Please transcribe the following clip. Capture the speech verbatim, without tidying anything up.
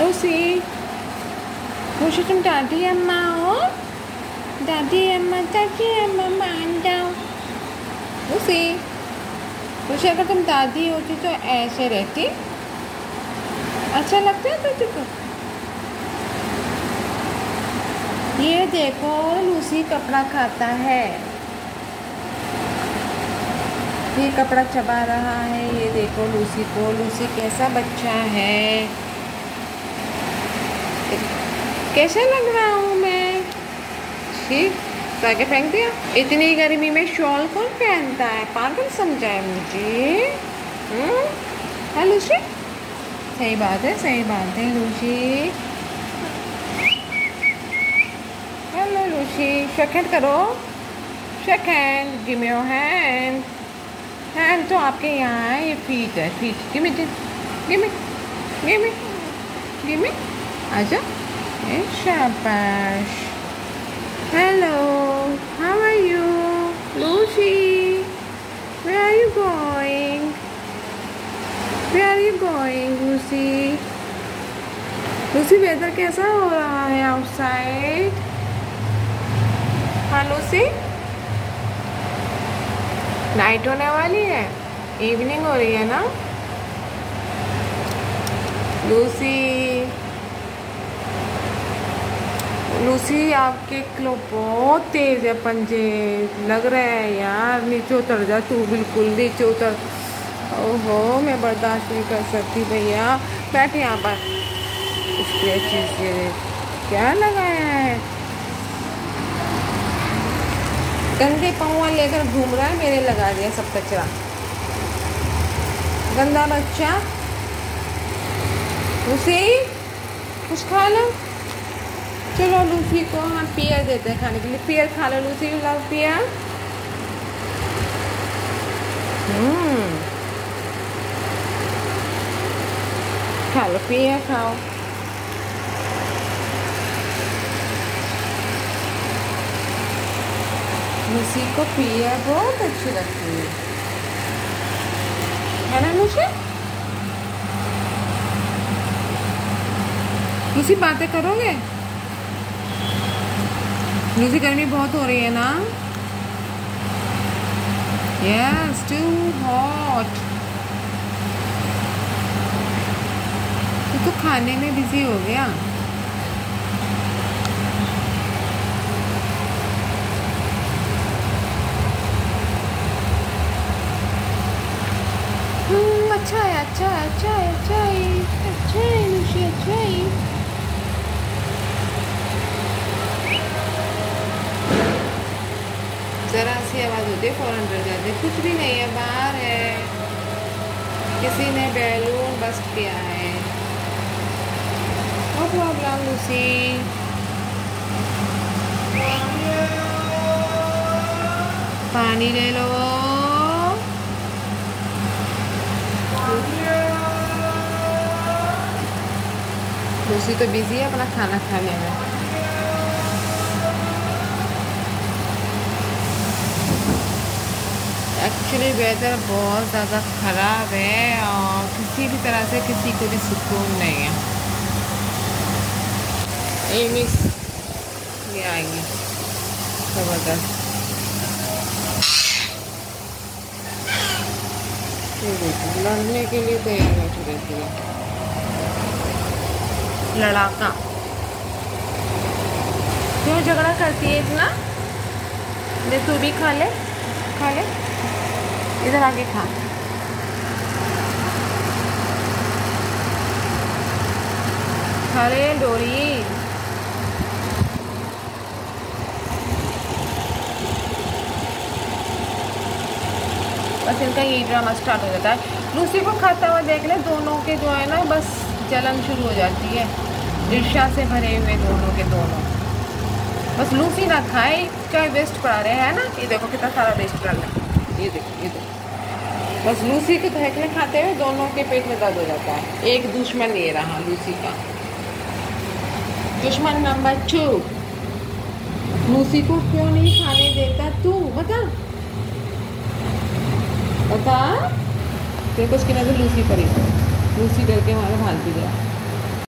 Lucy, Lucy तुम दादी अम्मा हो? दादी अम्मा, दादी अम्मा मान जाओ। लूसी, लूसी अगर तुम दादी होती तो ऐसे रहती? अच्छा लगता है तुझे को? ये देखो लूसी कपड़ा खाता है, ये कपड़ा चबा रहा है। ये देखो लूसी को, लूसी कैसा बच्चा है। कैसा लग रहा हूँ मैं? ठीक, ताकि फेंक दिया। इतनी गर्मी में शॉल कौन पहनता है? पागल समझा है मुझे? हम्म, है लूसी? सही बात है, सही बात है Lucy. Hello Lucy, shake hand करो, shake hand, give me your hand. Hand तो आपके यहाँ है, ये फीट है, feet. Give me, give me, give me, give me, आजा। शाबाश। Hello, how are you Lucy? Where are you going? Where are you going Lucy? Lucy weather कैसा हो रहा है आउटसाइड? हाँ लूसी, नाइट होने वाली है, इवनिंग हो रही है ना लूसी? लूसी आपके क्लो बहुत तेज है, पंजे लग रहे हैं यार। नीचे उतर जा तू, बिल्कुल नीचे उतर। ओहो, मैं बर्दाश्त नहीं कर सकती भैया। बैठ यहाँ पर। इसकी चीज़ ये क्या लगाया है? गंदे पाँव लेकर घूम रहा है, मेरे लगा दिया सब कचरा। गंदा बच्चा। लूसी, कुछ खा लो। चलो लूसी को हम पियर देते हैं खाने के लिए। पियर खा लो Lucy, you love pear? Hmm, खा लो पियर, खाओ। लूसी को पियर बहुत अच्छी लगती है, है ना लूसी? लूसी बातें करोगे? लूसी गर्मी बहुत हो रही है ना? Yes, too hot. तू तो खाने में बिजी हो गया। हम्म, अच्छा है, अच्छा है, अच्छा है, अच्छा है, अच्छा है लूसी, अच्छा है। ज़रा सी आवाज़ होती है फ़ौरन डर जाते हैं। कुछ भी नहीं है, बाहर है, किसी ने बैलून बस्ट किया है। No problem Lucy. पानी ले लो। लूसी तो बिजी है अपना खाना खाने में। एक्चुअली वेदर बहुत ज़्यादा ख़राब है और किसी भी तरह से किसी को भी सुकून नहीं है। ये मिस ये आएंगे ज़बरदस्त। लड़ने के लिए तैयार बैठी रहती है, लड़ाका। क्यों झगड़ा करती है इतना? ले तू भी खा ले, खा ले, इधर आके खा। खा ले डोरी। बस इनका यही ड्रामा स्टार्ट हो जाता है। लूसी को खाता हुआ देख ले, दोनों के जो है ना बस जलन शुरू हो जाती है। ईर्ष्या से भरे हुए दोनों के दोनों। बस लूसी ना खाए, क्या वेस्ट पड़ा रहे है ना। ये देखो कितना सारा वेस्ट कर रहा है, ये देखो, ये देखो। बस लूसी को धकने खाते हुए दोनों के पेट में दर्द हो जाता है। एक दुश्मन ये रहा लूसी का, दुश्मन नंबर टू। लूसी को क्यों नहीं खाने देता तू? बता बता। देखो उसकी नजर लूसी पर ही, लूसी डर के वहां भाग भी गया।